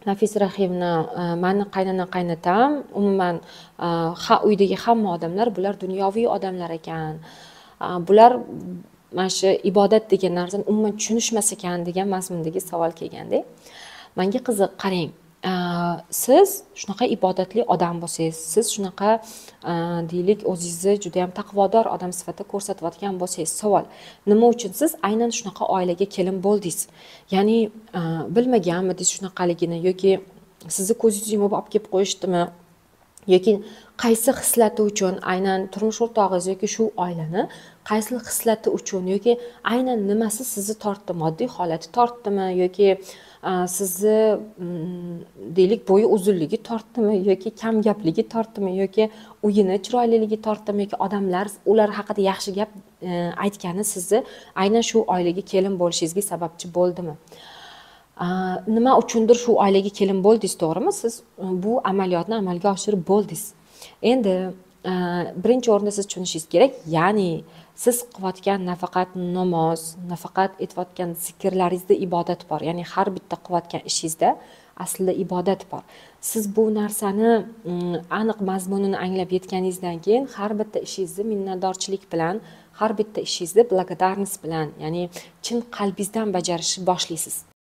Nafis Rahimni mani qaynona qaynatam, umuman uydagi hamma odamlar bular dunyoviy odamlar ekan. Bular mana shu ibodat degan narsani umuman tushunishmas ekan degan mazmundagi savol kelganda, menga qiziq, qarang. Siz shunaqa ibodatli odam bo'lsangiz, siz shunaqa deylik o'zingizni juda ham taqvodor odam sifatida ko'rsatayotgan bo'lsangiz, savol, nima uchun siz aynan shunaqa oilaga kelin bo'ldingiz? Ya'ni bilmaganmidingiz shunaqaligini yoki sizni ko'zingizni yumib olib kelib qo'yishdimi? Yoki qaysi xislati uchun aynan turmush o'rtog'ingiz yoki shu oilani qaysi xislati uchun yoki aynan nimasi sizni tortdi? Moddiy holati tortdimi yoki sizni deylik bo'yi uzunligi tortdimi yoki kamgapligi tortdimi yoki uyini chiroyliligi tortdimi yoki odamlar ular haqida yaxshi gap aytgani sizni aynan shu oilaga kelin bo'lishingizga sababchi bo'ldimi? Nima uchundir shu oilaga kelin bo'ldingiz, to'g'rimi? Siz bu amaliyotni amalga oshirib bo'ldingiz. Endi birinchi o'rinda siz tushunishingiz kerak, ya'ni siz qilayotgan nafaqat namoz, nafaqat aytayotgan zikrlaringizda ibodat bor. Ya'ni har bitta qilayotgan ishingizda aslida ibodat bor. Siz bu narsani aniq mazmunini anglab yetganingizdan keyin har bitta ishingizni minnatdorchilik bilan, har bitta ishingizni благодарность bilan, ya'ni chin qalbingizdan bajarishni boshlaysiz.